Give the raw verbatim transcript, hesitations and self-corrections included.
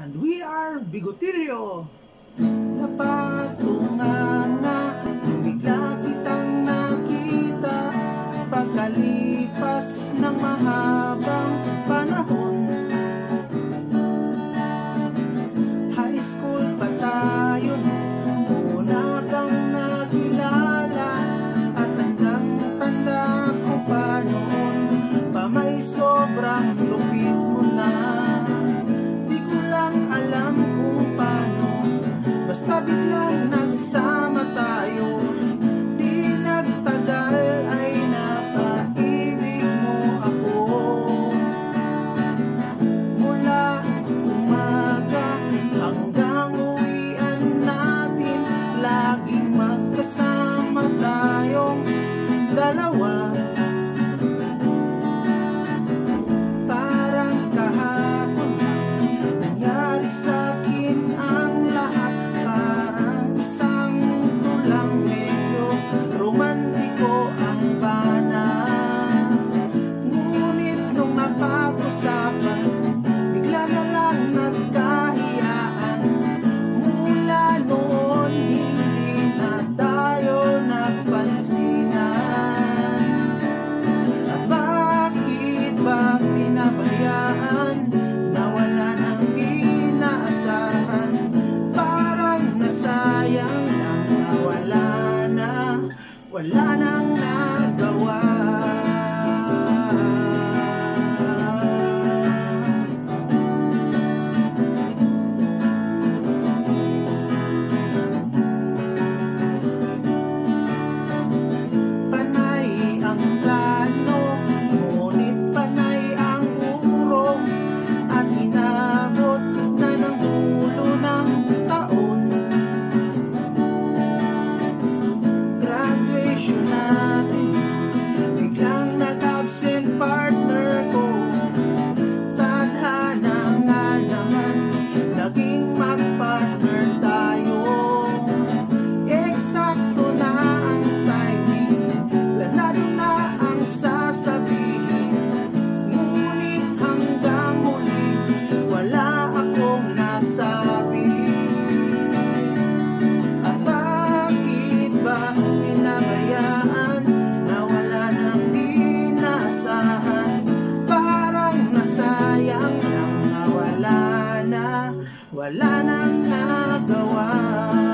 And we are Bigotilyo. Napatunganga nung bigla kitang nakita, pagkalipas ng mahabang panahon. High school pa tayo nung una kang nakilala, at tandang-tanda ko pa noon pa may sobrang lupit mo na. Di ko lang alam kung paano, basta biglang nagsama tayo. Di nagtagal ay napaibig mo ako. Mula umaga hanggang uwian natin, laging magkasama tayong dalawa. Parang kahapon nangyari sa'kin ang lahat. Parang isang tulang medyo romantiko ang bana. Ngunit nung napag-usapan, bigla na lang nagkahiyaan. Mula noon hindi na tayo nagpansinan. At bakit ba pinabayaan na wala nang inaasahan? Parang nasayang lang na wala na, wala nang nagawa. Panay ang plano, ngunit panay ang urong, at inabot na ng dulo ng taon. Graduation natin, biglang nag-absent partner ko. Tadhana nga naman, naging mag-partner tayo. Eksakto na ang timing, planado na ang sasabihin. Ngunit hanggang huli, wala akong nasabi. At bakit ba pinabayaan na wala nang inaasahan? Parang nasayang lang na wala na, wala nang nagawa.